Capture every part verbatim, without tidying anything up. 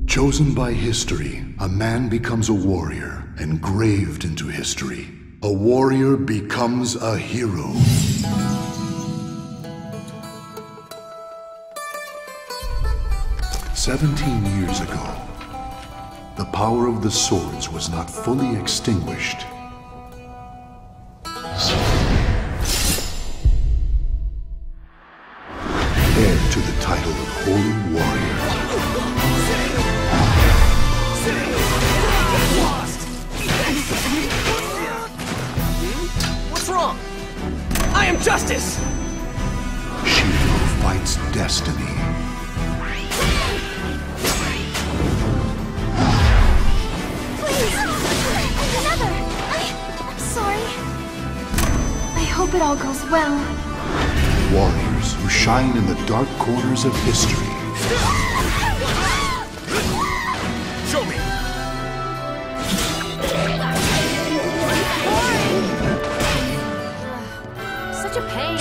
Chosen by history, a man becomes a warrior, engraved into history. A warrior becomes a hero. Seventeen years ago, the power of the swords was not fully extinguished. Heir to the title of Holy Warrior. What's wrong? I am justice! She who fights destiny. Another! I... I'm sorry. I hope it all goes well. Warriors who shine in the dark corners of history. Show me! Such a pain.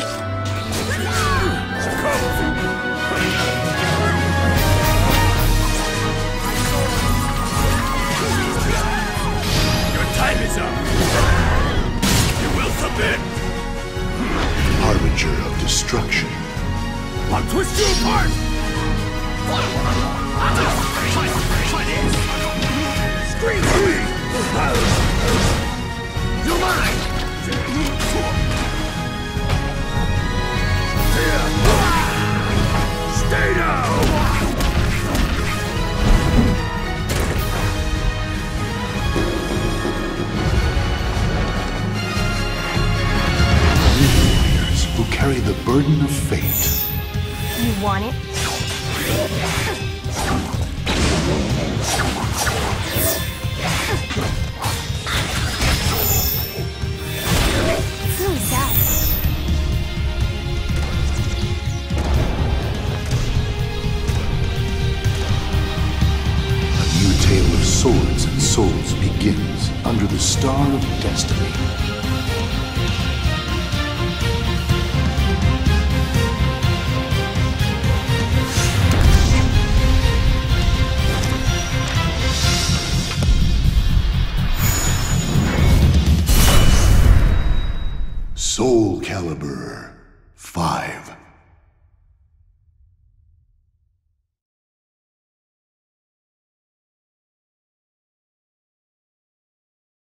Your time is up! You will submit! Harbinger of destruction. I'll twist you apart! Scream for me! You're mine! Stay down! Warriors who carry the burden of fate. You want it? It's really sad. A new tale of swords and souls begins under the star of destiny. Soul Calibur five.